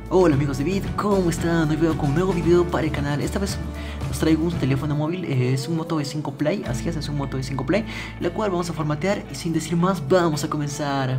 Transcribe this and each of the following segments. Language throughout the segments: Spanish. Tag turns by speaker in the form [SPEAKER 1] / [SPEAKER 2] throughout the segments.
[SPEAKER 1] Hola amigos de Vid, ¿cómo están? Hoy veo con un nuevo video para el canal. Esta vez os traigo un teléfono móvil, es un Moto E5 Play, así es un Moto E5 Play, la cual vamos a formatear y sin decir más vamos a comenzar.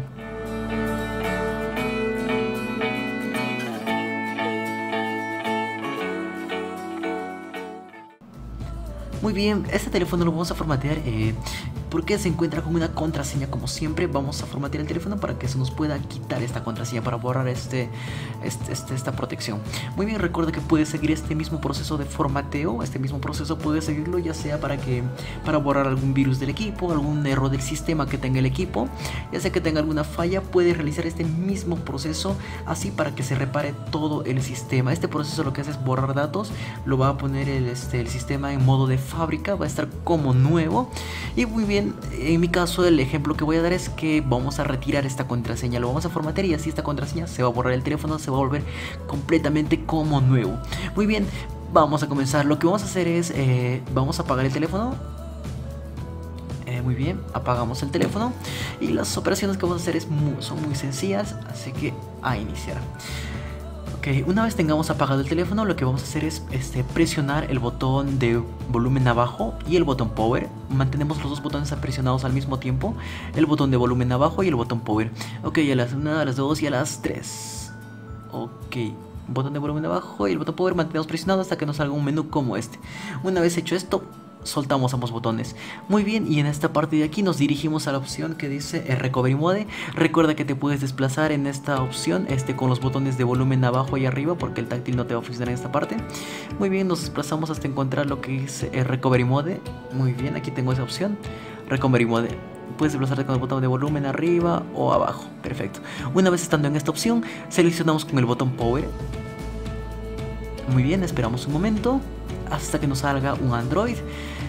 [SPEAKER 1] Muy bien, este teléfono lo vamos a formatear porque se encuentra con una contraseña. Como siempre vamos a formatear el teléfono para que se nos pueda quitar esta contraseña, para borrar esta protección. Muy bien, recuerda que puedes seguir este mismo proceso de formateo. Este mismo proceso puedes seguirlo ya sea para borrar algún virus del equipo, algún error del sistema que tenga el equipo, ya sea que tenga alguna falla. Puedes realizar este mismo proceso así para que se repare todo el sistema. Este proceso lo que hace es borrar datos, lo va a poner el sistema en modo de fábrica, va a estar como nuevo. Y muy bien, en mi caso el ejemplo que voy a dar es que vamos a retirar esta contraseña, lo vamos a formatear y así esta contraseña se va a borrar, el teléfono se va a volver completamente como nuevo. Muy bien, vamos a comenzar. Lo que vamos a hacer es vamos a apagar el teléfono. Muy bien, apagamos el teléfono y las operaciones que vamos a hacer son muy sencillas, así que a iniciar. Una vez tengamos apagado el teléfono, lo que vamos a hacer es presionar el botón de volumen abajo y el botón power. Mantenemos los dos botones presionados al mismo tiempo, el botón de volumen abajo y el botón power. Ok, a las 1, a las 2 y a las 3. Ok, botón de volumen abajo y el botón power mantenemos presionado hasta que nos salga un menú como este. Una vez hecho esto, soltamos ambos botones. Muy bien, y en esta parte de aquí nos dirigimos a la opción que dice Recovery Mode. Recuerda que te puedes desplazar en esta opción con los botones de volumen abajo y arriba, porque el táctil no te va a funcionar en esta parte. Muy bien, nos desplazamos hasta encontrar lo que es Recovery Mode. Muy bien, aquí tengo esa opción, Recovery Mode. Puedes desplazarte con el botón de volumen arriba o abajo. Perfecto. Una vez estando en esta opción, seleccionamos con el botón Power. Muy bien, esperamos un momento hasta que nos salga un Android.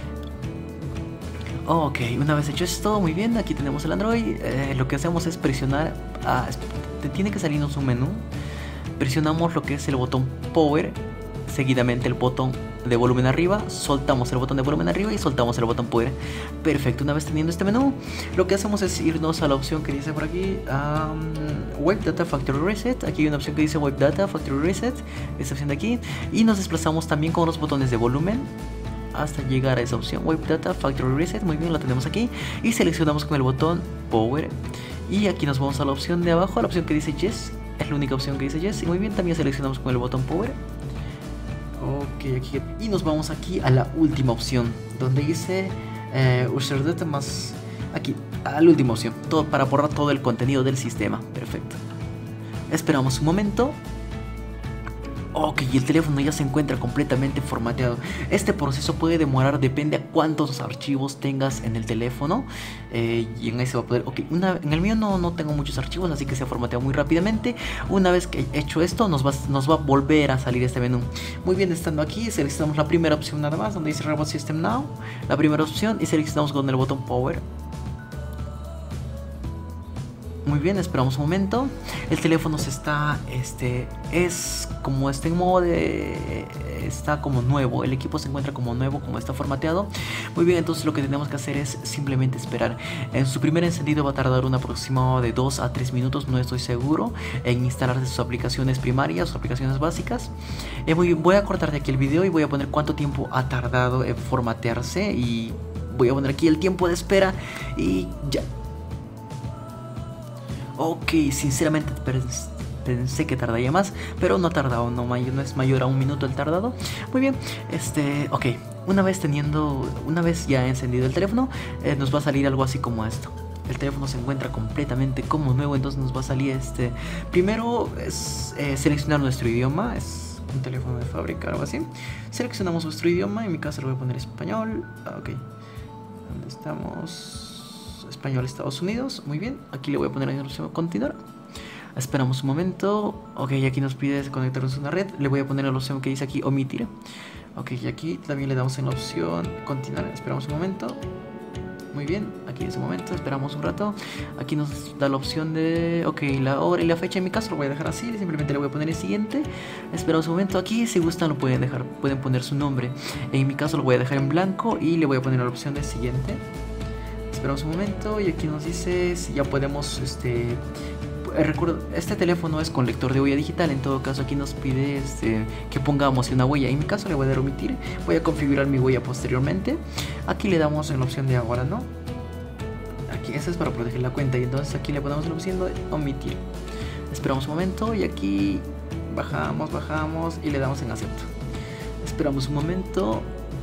[SPEAKER 1] Ok, una vez hecho esto, muy bien, aquí tenemos el Android. Lo que hacemos es presionar, tiene que salirnos un menú. Presionamos lo que es el botón Power, seguidamente el botón de volumen arriba, soltamos el botón de volumen arriba y soltamos el botón Power. Perfecto, una vez teniendo este menú, lo que hacemos es irnos a la opción que dice por aquí, Web Data Factory Reset. Aquí hay una opción que dice Web Data Factory Reset, esta opción de aquí, y nos desplazamos también con los botones de volumen hasta llegar a esa opción, Web Data Factory Reset. Muy bien, la tenemos aquí y seleccionamos con el botón Power y aquí nos vamos a la opción de abajo, a la opción que dice Yes, es la única opción que dice Yes. Y muy bien, también seleccionamos con el botón Power. Ok, aquí, y nos vamos aquí a la última opción donde dice User Data más, aquí a la última opción, todo para borrar todo el contenido del sistema. Perfecto, esperamos un momento. Ok, el teléfono ya se encuentra completamente formateado. Este proceso puede demorar, depende a cuántos archivos tengas en el teléfono. Y en ahí se va a poder... Ok, en el mío no tengo muchos archivos, así que se ha formateado muy rápidamente. Una vez que he hecho esto, nos va a volver a salir este menú. Muy bien, estando aquí, seleccionamos la primera opción nada más, donde dice Reboot System Now. La primera opción y seleccionamos con el botón Power. Muy bien, esperamos un momento. El teléfono se está, es como está en modo está como nuevo. El equipo se encuentra como nuevo, como está formateado. Muy bien, entonces lo que tenemos que hacer es simplemente esperar. En su primer encendido va a tardar un aproximado de 2 a 3 minutos, no estoy seguro, en instalarse sus aplicaciones primarias, sus aplicaciones básicas. Muy bien, voy a cortar de aquí el video y voy a poner cuánto tiempo ha tardado en formatearse. Y voy a poner aquí el tiempo de espera y ya. Ok, sinceramente pensé que tardaría más, pero no ha tardado, no es mayor a un minuto el tardado. Muy bien, ok, una vez ya encendido el teléfono, nos va a salir algo así como esto. El teléfono se encuentra completamente como nuevo, entonces nos va a salir primero es seleccionar nuestro idioma, es un teléfono de fábrica, algo así. Seleccionamos nuestro idioma, en mi caso lo voy a poner español. Ok, ¿dónde estamos? Español, Estados Unidos. Muy bien, aquí le voy a poner la opción continuar. Esperamos un momento. Ok, aquí nos pide conectarnos a una red. Le voy a poner la opción que dice aquí omitir. Ok, y aquí también le damos en la opción continuar. Esperamos un momento. Muy bien, aquí en ese momento esperamos un rato. Aquí nos da la opción de, ok, la hora y la fecha. En mi caso lo voy a dejar así, simplemente le voy a poner el siguiente. Esperamos un momento. Aquí si gustan lo pueden dejar, pueden poner su nombre. En mi caso lo voy a dejar en blanco y le voy a poner la opción de siguiente. Esperamos un momento y aquí nos dice si ya podemos Recuerdo, este teléfono es con lector de huella digital. En todo caso aquí nos pide que pongamos una huella. En mi caso le voy a dar omitir. Voy a configurar mi huella posteriormente. Aquí le damos en la opción de ahora no. Aquí, esta es para proteger la cuenta. Y entonces aquí le ponemos la opción de omitir. Esperamos un momento y aquí bajamos y le damos en acepto. Esperamos un momento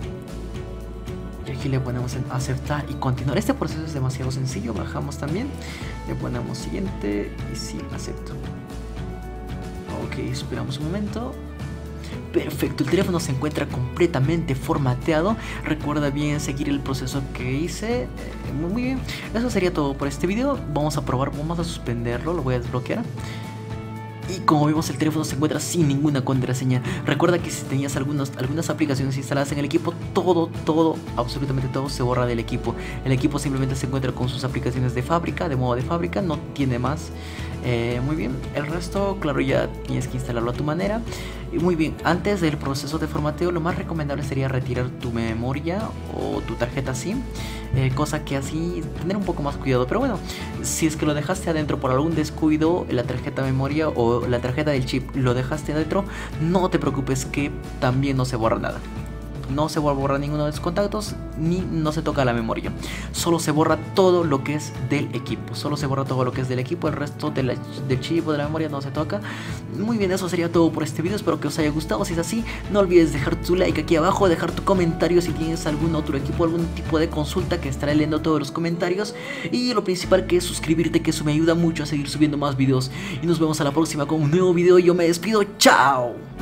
[SPEAKER 1] y aquí le ponemos en aceptar y continuar. Este proceso es demasiado sencillo. Bajamos también, le ponemos siguiente y sí, acepto. Ok, esperamos un momento. Perfecto, el teléfono se encuentra completamente formateado. Recuerda bien seguir el proceso que hice. Muy bien, eso sería todo por este video. Vamos a probar, vamos a suspenderlo, lo voy a desbloquear. Y como vemos, el teléfono se encuentra sin ninguna contraseña. Recuerda que si tenías algunas aplicaciones instaladas en el equipo, todo, absolutamente todo se borra del equipo. El equipo simplemente se encuentra con sus aplicaciones de fábrica, de modo de fábrica, no tiene más. Muy bien, el resto, claro, ya tienes que instalarlo a tu manera. Y muy bien, antes del proceso de formateo, lo más recomendable sería retirar tu memoria o tu tarjeta SIM. Cosa que así tener un poco más cuidado. Pero bueno, si es que lo dejaste adentro por algún descuido, la tarjeta memoria o la tarjeta del chip lo dejaste adentro, no te preocupes que también no se borra nada. No se va a borrar ninguno de los contactos, ni no se toca la memoria. Solo se borra todo lo que es del equipo. Solo se borra todo lo que es del equipo. El resto del chip o de la memoria no se toca. Muy bien, eso sería todo por este video. Espero que os haya gustado. Si es así, no olvides dejar tu like aquí abajo, dejar tu comentario si tienes algún otro equipo, algún tipo de consulta, que estaré leyendo todos los comentarios. Y lo principal, que es suscribirte, que eso me ayuda mucho a seguir subiendo más videos. Y nos vemos a la próxima con un nuevo video. Yo me despido. ¡Chao!